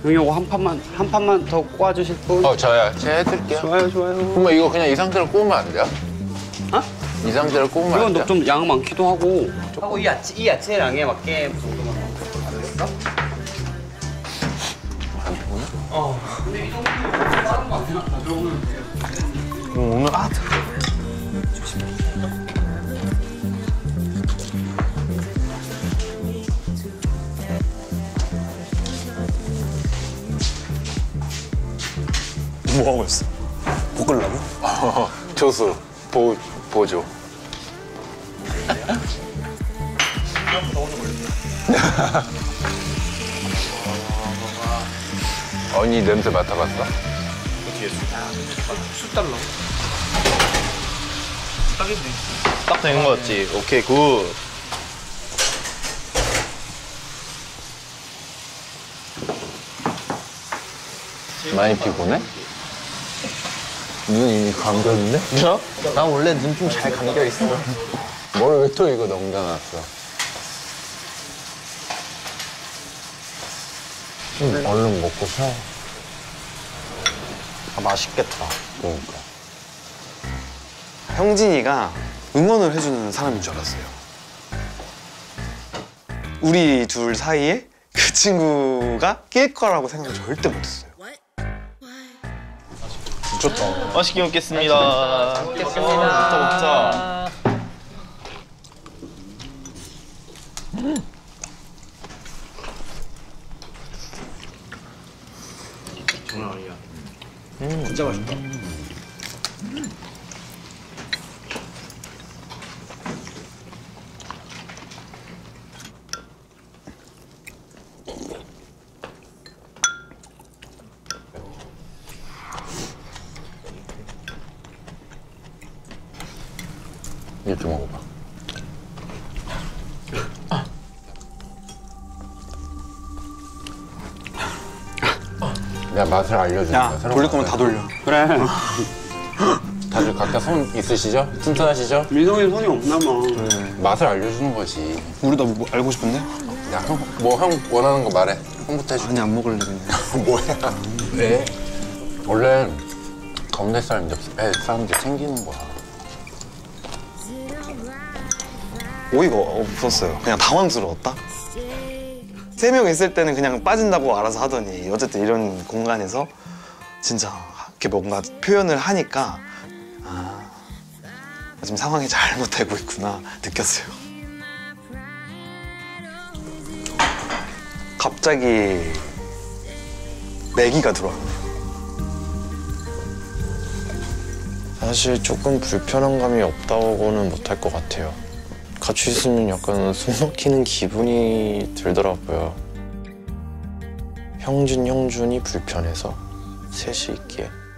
형이 요거 한 판만 더 꼬아주실 분? 저요. 제가 해드릴게요. 좋아요, 좋아요. 그러면 이거 그냥 이 상태로 구우면 안 돼요? 어? 이 상태로 구우면 안 돼요? 이건 좀 양 많기도 하고. 하고 이 야채량에 맞게 그 정도만 알았어? 안 구우나? 근데 이 정도면 다른 거 안 가져오면 돼요. 오늘 뭐 하고 있어? 볶으려고? 조수 보조. 언니 냄새 맡아봤어? 딱 되는 거 같지? 오케이, 굿. 많이 피곤해? 눈 이미 감겼는데? 저? 나 원래 눈 좀 잘 감겨 있어. 뭘 왜 또 이거 넘겨놨어? 얼른 먹고 쉬어. 아, 맛있겠다. 그러니까. 형진이가 응원을 해주는 사람인 줄 알았어요. 우리 둘 사이에 그 친구가 낄 거라고 생각을 절대 못했어요. 미쳤다. 맛있게 먹겠습니다. 잘 먹겠습니다. 먹자. 장난 아니야. 진짜 맛있다. 이렇게 먹어봐. 내가 맛을 알려주는 야, 거야. 새로운 돌릴 거면 맛을. 다 돌려. 그래. 다들 각자 손 있으시죠? 튼튼하시죠? 민성이 손이 없나 봐. 맛을 알려주는 거지. 우리도 뭐 알고 싶은데? 야, 형 원하는 거 말해. 형부터 해줄게. 아니, 안 먹을래, 그냥. 뭐야? 왜? 원래 가운데 사람들 챙기는 거야. 오이가 없었어요. 그냥 당황스러웠다. 3명 있을 때는 그냥 빠진다고 알아서 하더니 어쨌든 이런 공간에서 진짜 이렇게 뭔가 표현을 하니까 아, 지금 상황이 잘못되고 있구나 느꼈어요. 갑자기 내기가 들어왔네요. 사실 조금 불편한 감이 없다고는 못할 것 같아요. 같이 있으면 약간 숨 막히는 기분이 들더라고요. 형준이 불편해서 셋이 있기에.